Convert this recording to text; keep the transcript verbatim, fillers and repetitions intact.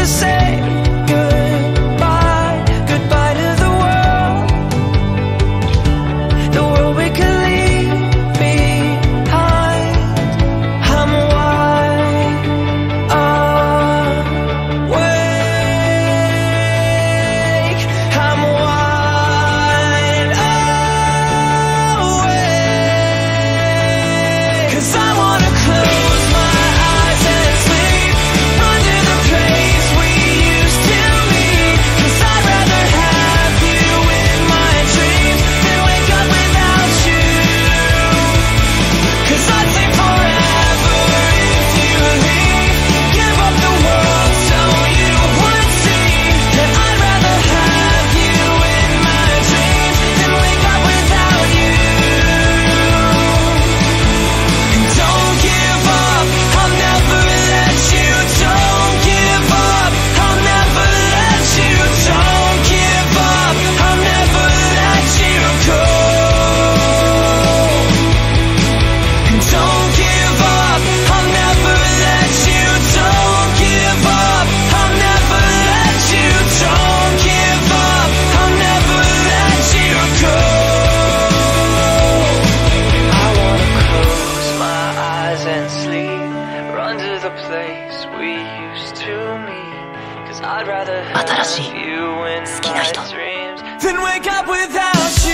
to say goodbye, goodbye to the world, the world we could leave behind. I'm wide awake, I'm wide awake, 'cause I wanna close my eyes and sleep, run to the place we used to meet, 'cause I'd rather have you in my dreams than wake up without you, 'cause I'd stay forever if you leave, give up the world so you would see that I'd rather have you in my dreams than wake up without you. And don't give up, I'll never let you. Don't give up, I'll never let you. Don't give up, I'll never let you go. And don't give up, I'll never let you. Don't give up, I'll never let you. Don't give up, I'll never let you go. I wanna close my eyes and sleep, run to the place we used to meet, 'cause I'd rather have 新しい you in 好きな my 人 dreams than wake up without you.